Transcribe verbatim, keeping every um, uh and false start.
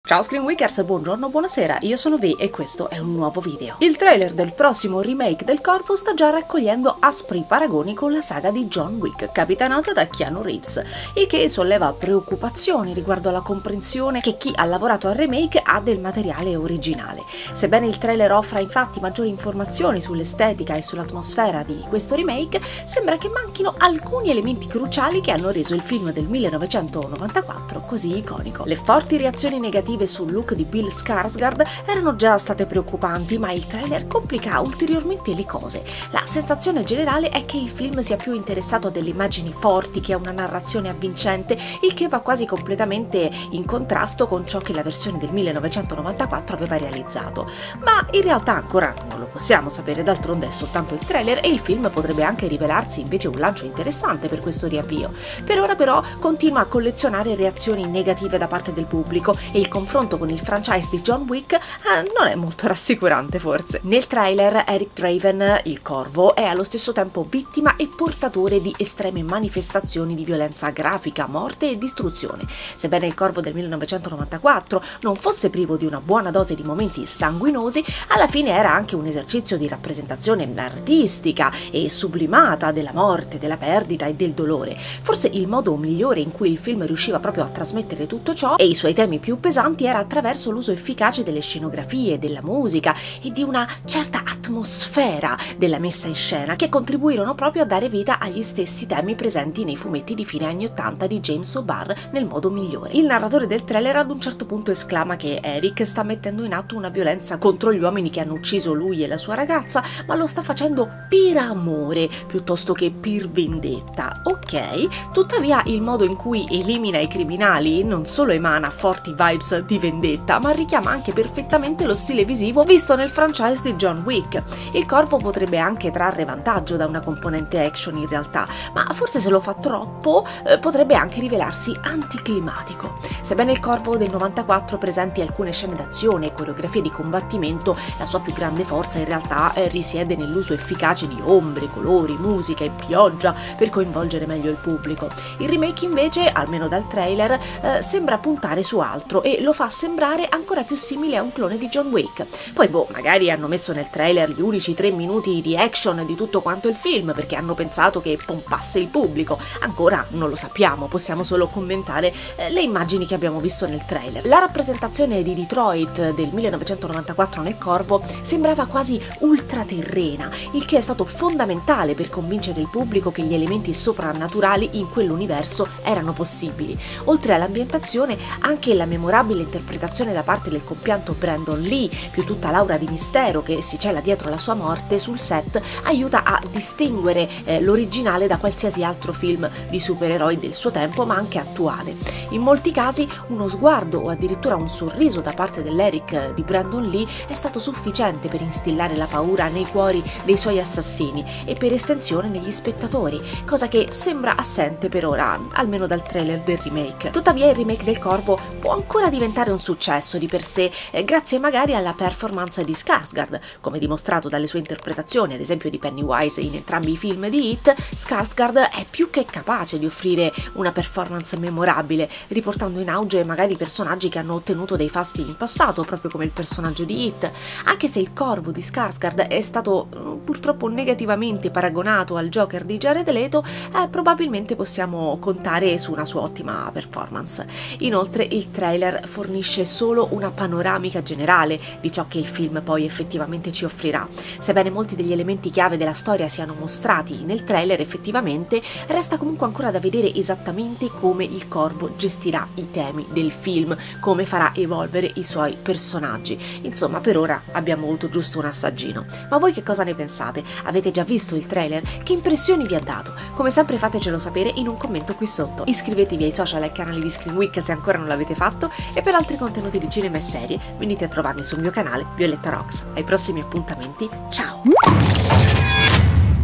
Ciao Screenweekers, buongiorno, buonasera, io sono Vi e questo è un nuovo video. Il trailer del prossimo remake del Corvo sta già raccogliendo aspri paragoni con la saga di John Wick, capitanata da Keanu Reeves, il che solleva preoccupazioni riguardo alla comprensione che chi ha lavorato al remake ha del materiale originale. Sebbene il trailer offra infatti maggiori informazioni sull'estetica e sull'atmosfera di questo remake, sembra che manchino alcuni elementi cruciali che hanno reso il film del millenovecentonovantaquattro così iconico. Le forti reazioni negative sul look di Bill Skarsgård erano già state preoccupanti, ma il trailer complica ulteriormente le cose. La sensazione generale è che il film sia più interessato a delle immagini forti che a una narrazione avvincente, il che va quasi completamente in contrasto con ciò che la versione del millenovecentonovantaquattro aveva realizzato. Ma in realtà ancora non lo possiamo sapere, d'altronde è soltanto il trailer e il film potrebbe anche rivelarsi invece un lancio interessante per questo riavvio. Per ora però continua a collezionare reazioni negative da parte del pubblico e il confronto con il franchise di John Wick eh, non è molto rassicurante forse. Nel trailer Eric Draven, il Corvo, è allo stesso tempo vittima e portatore di estreme manifestazioni di violenza grafica, morte e distruzione. Sebbene il Corvo del millenovecentonovantaquattro non fosse privo di una buona dose di momenti sanguinosi, alla fine era anche un esercizio di rappresentazione artistica e sublimata della morte, della perdita e del dolore. Forse il modo migliore in cui il film riusciva proprio a trasmettere tutto ciò e i suoi temi più pesanti era attraverso l'uso efficace delle scenografie, della musica e di una certa atmosfera della messa in scena che contribuirono proprio a dare vita agli stessi temi presenti nei fumetti di fine anni ottanta di James O'Barr nel modo migliore. Il narratore del trailer ad un certo punto esclama che Eric sta mettendo in atto una violenza contro gli uomini che hanno ucciso lui e la sua ragazza, ma lo sta facendo per amore piuttosto che per vendetta. Ok, tuttavia il modo in cui elimina i criminali non solo emana forti vibes di vendetta, ma richiama anche perfettamente lo stile visivo visto nel franchise di John Wick. Il Corvo potrebbe anche trarre vantaggio da una componente action in realtà, ma forse se lo fa troppo eh, potrebbe anche rivelarsi anticlimatico. Sebbene il Corvo del novantaquattro presenti alcune scene d'azione e coreografie di combattimento, la sua più grande forza in realtà eh, risiede nell'uso efficace di ombre, colori, musica e pioggia per coinvolgere meglio il pubblico. Il remake invece, almeno dal trailer, eh, sembra puntare su altro e lo fa sembrare ancora più simile a un clone di John Wick. Poi boh, magari hanno messo nel trailer gli unici tre minuti di action di tutto quanto il film perché hanno pensato che pompasse il pubblico. Ancora non lo sappiamo, possiamo solo commentare eh, le immagini che abbiamo visto nel trailer. La rappresentazione di Detroit del millenovecentonovantaquattro nel Corvo sembrava quasi ultraterrena, il che è stato fondamentale per convincere il pubblico che gli elementi soprannaturali in quell'universo erano possibili. Oltre all'ambientazione, anche la memorabile interpretazione da parte del compianto Brandon Lee, più tutta l'aura di mistero che si cela dietro la sua morte sul set, aiuta a distinguere eh, l'originale da qualsiasi altro film di supereroi del suo tempo, ma anche attuale. In molti casi uno sguardo o addirittura un sorriso da parte dell'Eric di Brandon Lee è stato sufficiente per instillare la paura nei cuori dei suoi assassini e per estensione negli spettatori, cosa che sembra assente per ora, almeno dal trailer del remake. Tuttavia il remake del Corvo può ancora diventare un successo di per sé, eh, grazie magari alla performance di Skarsgård. Come dimostrato dalle sue interpretazioni, ad esempio di Pennywise in entrambi i film di It, Skarsgård è più che capace di offrire una performance memorabile, riportando in auge magari personaggi che hanno ottenuto dei fasti in passato, proprio come il personaggio di It. Anche se il Corvo di Skarsgård è stato mm, purtroppo negativamente paragonato al Joker di Jared Leto, eh, probabilmente possiamo contare su una sua ottima performance. Inoltre il trailer fornisce solo una panoramica generale di ciò che il film poi effettivamente ci offrirà. Sebbene molti degli elementi chiave della storia siano mostrati nel trailer, effettivamente resta comunque ancora da vedere esattamente come il Corvo gestirà i temi del film, come farà evolvere i suoi personaggi. Insomma, per ora abbiamo avuto giusto un assaggino. Ma voi che cosa ne pensate? Avete già visto il trailer? Che impressioni vi ha dato? Come sempre fatecelo sapere in un commento qui sotto. Iscrivetevi ai social e al canale di Screen Week se ancora non l'avete fatto, e per altri contenuti di cinema e serie venite a trovarmi sul mio canale Violetta Rocks. Ai prossimi appuntamenti, ciao!